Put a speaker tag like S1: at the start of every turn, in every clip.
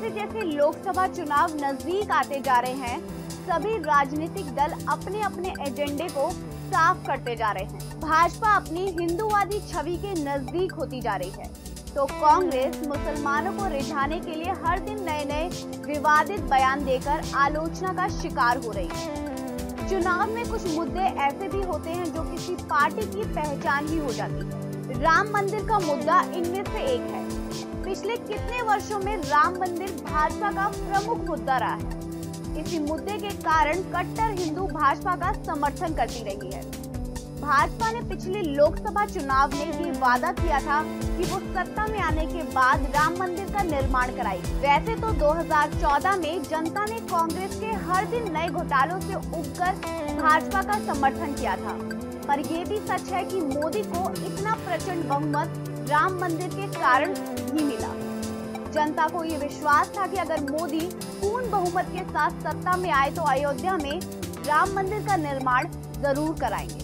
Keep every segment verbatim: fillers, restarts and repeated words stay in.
S1: जैसे जैसे लोकसभा चुनाव नजदीक आते जा रहे हैं, सभी राजनीतिक दल अपने अपने एजेंडे को साफ करते जा रहे हैं। भाजपा अपनी हिंदूवादी छवि के नजदीक होती जा रही है, तो कांग्रेस मुसलमानों को रिझाने के लिए हर दिन नए नए विवादित बयान देकर आलोचना का शिकार हो रही है। चुनाव में कुछ मुद्दे ऐसे भी होते हैं जो किसी पार्टी की पहचान ही हो जाती है। राम मंदिर का मुद्दा इनमें से एक है। पिछले कितने वर्षों में राम मंदिर भाजपा का प्रमुख मुद्दा रहा है। इसी मुद्दे के कारण कट्टर हिंदू भाजपा का समर्थन करती रही है। भाजपा ने पिछले लोकसभा चुनाव में ये वादा किया था कि वो सत्ता में आने के बाद राम मंदिर का निर्माण कराएगी। वैसे तो दो हज़ार चौदह में जनता ने कांग्रेस के हर दिन नए घोटालों से उबकर भाजपा का समर्थन किया था, पर ये भी सच है कि मोदी को इतना प्रचंड बहुमत राम मंदिर के कारण ही मिला। जनता को ये विश्वास था कि अगर मोदी पूर्ण बहुमत के साथ सत्ता में आए तो अयोध्या में राम मंदिर का निर्माण जरूर कराएंगे।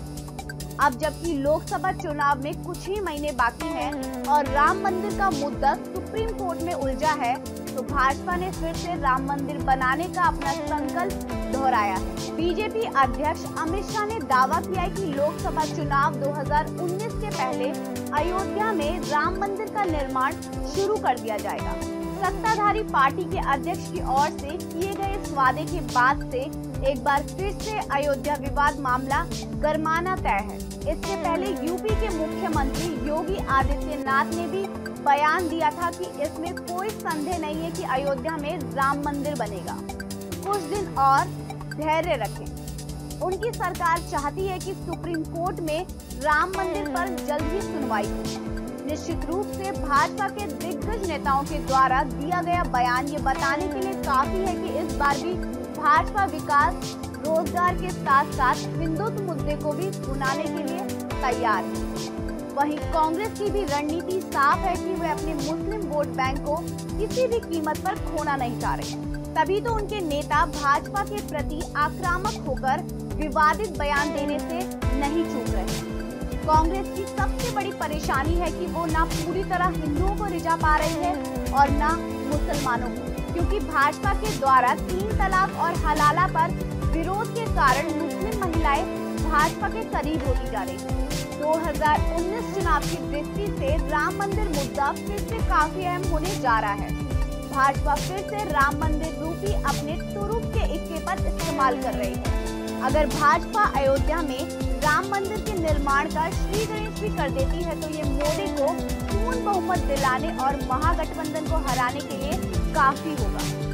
S1: अब जबकि लोकसभा चुनाव में कुछ ही महीने बाकी हैं और राम मंदिर का मुद्दा सुप्रीम कोर्ट में उलझा है, तो भाजपा ने फिर से राम मंदिर बनाने का अपना संकल्प दोहराया है। बीजेपी अध्यक्ष अमित शाह ने दावा किया है कि लोकसभा चुनाव दो हज़ार उन्नीस के पहले अयोध्या में राम मंदिर का निर्माण शुरू कर दिया जाएगा। सत्ताधारी पार्टी के अध्यक्ष की ओर से किए गए इस वादे के बाद से एक बार फिर से अयोध्या विवाद मामला गरमाना तय है। इससे पहले यूपी के मुख्यमंत्री योगी आदित्यनाथ ने भी बयान दिया था कि इसमें कोई संदेह नहीं है कि अयोध्या में राम मंदिर बनेगा, कुछ दिन और धैर्य रखें। उनकी सरकार चाहती है कि सुप्रीम कोर्ट में राम मंदिर पर जल्द ही सुनवाई हो। निश्चित रूप से भाजपा के दिग्गज नेताओं के द्वारा दिया गया बयान ये बताने के लिए काफी है कि इस बार भी भाजपा विकास, रोजगार के साथ साथ हिंदुत्व मुद्दे को भी सुनाने के लिए तैयार है। वहीं कांग्रेस की भी रणनीति साफ है कि वे अपने मुस्लिम वोट बैंक को किसी भी कीमत पर खोना नहीं चाह रहे हैं। तभी तो उनके नेता भाजपा के प्रति आक्रामक होकर विवादित बयान देने से नहीं चूक रहे। कांग्रेस की सबसे बड़ी परेशानी है कि वो ना पूरी तरह हिंदुओं को रिझा पा रही है और ना मुसलमानों को, क्योंकि भाजपा के द्वारा तीन तलाक और हलाला पर विरोध के कारण मुस्लिम महिलाएं भाजपा के करीब होती जा रही है। दो हज़ार उन्नीस चुनाव की दृष्टि से राम मंदिर मुद्दा फिर से काफी अहम होने जा रहा है। भाजपा फिर से राम मंदिर रूपी अपने तुरुप के इक्के पर इस्तेमाल कर रही है। अगर भाजपा अयोध्या में राम मंदिर के निर्माण का श्री गणेश भी कर देती है तो ये मोदी को पूर्ण बहुमत दिलाने और महागठबंधन को हराने के लिए काफी होगा।